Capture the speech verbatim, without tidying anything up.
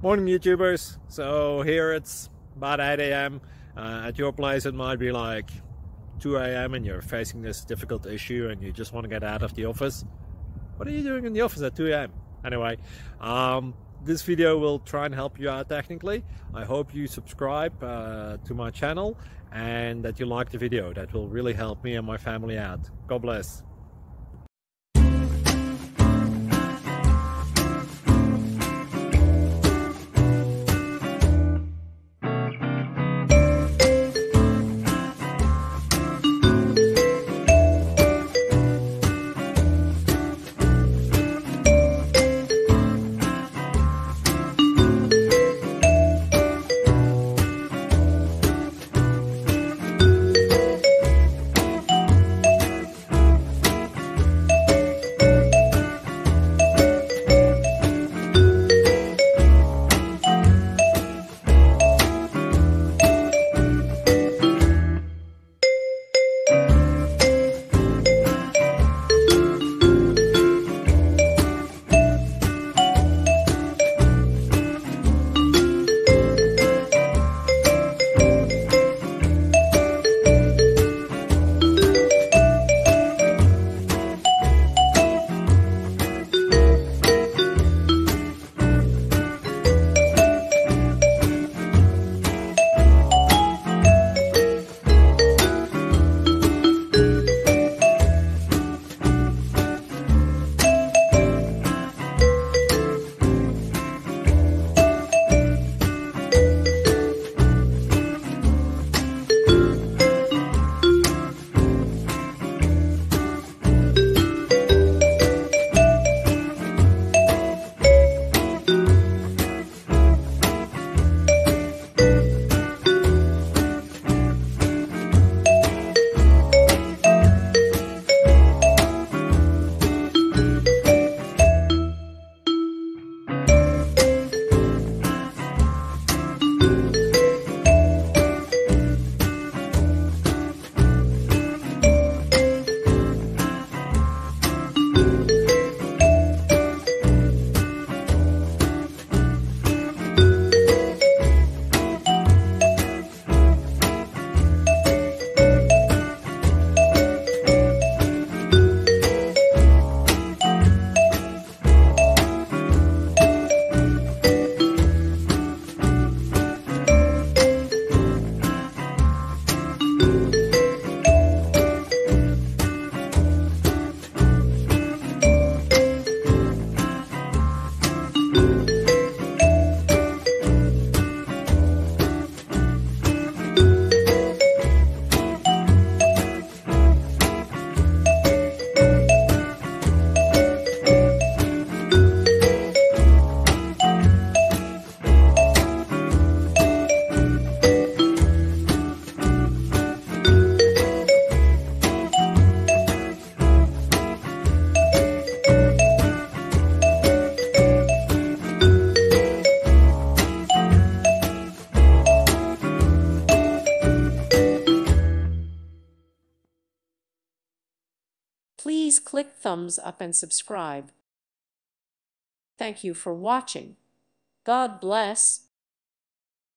Morning YouTubers. So here it's about eight A M Uh, at your place it might be like two A M and you're facing this difficult issue and you just want to get out of the office. What are you doing in the office at two A M? Anyway, um, this video will try and help you out technically. I hope you subscribe uh, to my channel and that you like the video. That will really help me and my family out. God bless. Please click thumbs up and subscribe. Thank you for watching. God bless.